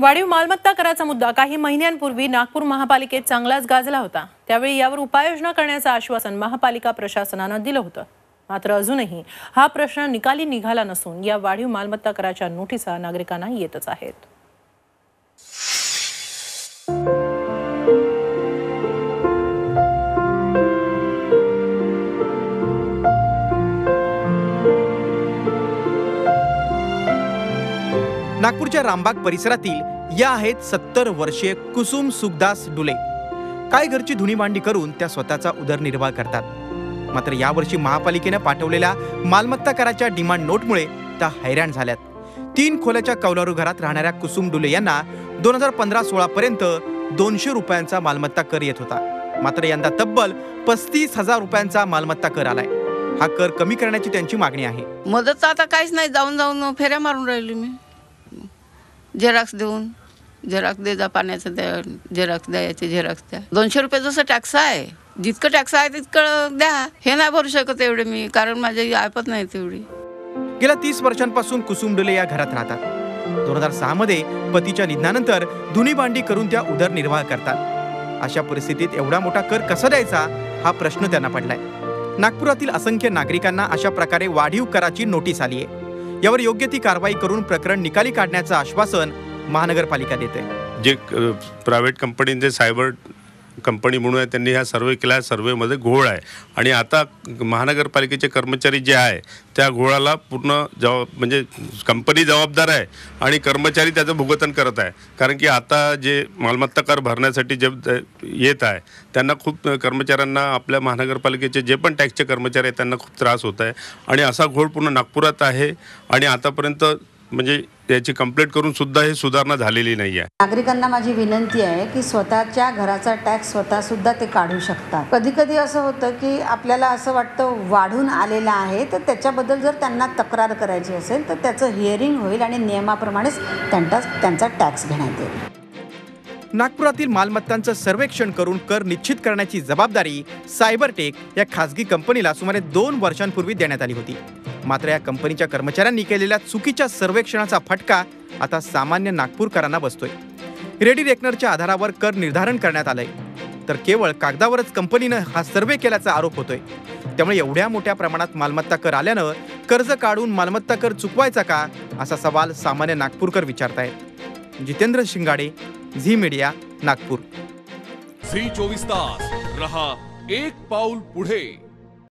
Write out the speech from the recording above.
वाढीव मालमत्ता कराचा मुद्दा काही महिन्यांपूर्वी नागपूर महापालिकेत चांगलाच गाजला होता। त्यावेळी यावर उपाययोजना करण्याचं आश्वासन महापालिका प्रशासनानं दिलं होतं। मात्र अजूनही हा प्रश्न निकाली निघाला नसून या वाढीव मालमत्ता कराच्या नोटिसा नागरिकांना येतच आहेत। नागपूरच्या रामबाग परिसरातील या आहेत 70 वर्षीय कुसुम सुखदास डुले। काय घरची धुणी भांडी करून त्या स्वतःचा उदरनिर्वाह करतात। मात्र यावर्षी महापालिकेने पाठवलेल्या मालमत्ता कराच्या डिमांड नोटमुळे त्या हैराण झाल्यात। 3 खोल्याच्या कौलारू घरात राहणाऱ्या कुसुम डुले यांना 2015-16 पर्यंत 200 रुपयांचा मालमत्ता कर येत होता। मात्र यंदा तब्बल 35,000 रुपयांचा मालमत्ता कर आलाय। हा कर कमी करण्याची त्यांची मागणी आहे। मदत आता काहीच नाही, जाऊन जाऊन फेऱ्या मारून राहिली मी। झेरॉक्स देऊन झेरॉक्स दे जा, पाण्याचं द्या, झेरॉक्स द्या, याचे झेरॉक्स द्या। 200 रुपये जसं टॅक्स आहे, जितकं टॅक्स आहे तितकं द्या। हे नाही भरू शकत एवढे मी, कारण माझी ऐपत नाही तेवढी। गेल्या 30 वर्षांपासून कुसुम डुले या घरात राहतात। 2006 मध्ये पतीच्या निधनानंतर धुणी भांडी करून त्या उदरनिर्वाह करतात। अशा परिस्थितीत एवढा मोठा कर कसा द्यायचा हा प्रश्न त्यांना पडलाय। नागपुरातील असंख्य नागरिकांना अशा प्रकारे वाढीव कराची नोटीस आली आहे। यावर योग्य ती कारवाई करून प्रकरण निकाली काढण्याचं आश्वासन महानगरपालिका देते। जे प्रायव्हेट कंपनीचे सायबर कंपनी म्हणून आहे, त्यांनी हा सर्वे केला। सर्वेमध्ये घोळ आहे आणि आता महानगरपालिकेचे कर्मचारी जे आहे त्या घोळाला पूर्ण म्हणजे कंपनी जबाबदार आहे आणि कर्मचारी त्याचं भुगतन करत आहे। कारण की आता जे मालमत्ता कर भरण्यासाठी जे येत आहे त्यांना खूप कर्मचाऱ्यांना, आपल्या महानगरपालिकेचे जे पण टॅक्सचे कर्मचारी आहेत त्यांना खूप त्रास होत आहे आणि असा घोळ पूर्ण नागपुरात आहे आणि आतापर्यंत म्हणजे याची कंप्लेंट करून सुद्धा हे सुधारणा झालेली नाही आहे। नागरिकांना माझी विनंती आहे की स्वतःच्या घराचा टॅक्स स्वतः सुद्धा ते काढू शकतात। कधी कधी असं होतं की आपल्याला असं वाटतं वाढून आलेला आहे, तर त्याच्याबद्दल जर त्यांना तक्रार करायची असेल तर त्याचं हिअरिंग होईल आणि नियमाप्रमाणेच त्यांचा टॅक्स घेण्यात येईल। नागपुरातील मालमत्तांचं सर्वेक्षण करून कर निश्चित करण्याची जबाबदारी सायबरटेक या खासगी कंपनीला सुमारे 2 वर्षांपूर्वी देण्यात आली होती। मात्र या कंपनीच्या कर्मचाऱ्यांनी केलेल्या चुकीच्या सर्वेक्षणाचा फटका आता सामान्य नागपूरकरांना बसतोय। रेडी रेकनरच्या आधारावर कर निर्धारण करण्यात आलंय, तर केवळ कागदावरच कंपनीनं हा सर्वे केल्याचा आरोप होतोय। त्यामुळे एवढ्या मोठ्या प्रमाणात मालमत्ता कर आल्यानं कर्ज काढून मालमत्ता कर चुकवायचा का, असा सवाल सामान्य नागपूरकर विचारतायत। जितेंद्र शिंगाडे, झी मीडिया, नागपूर। झी 24 तास रहा एक पाऊल पुढे।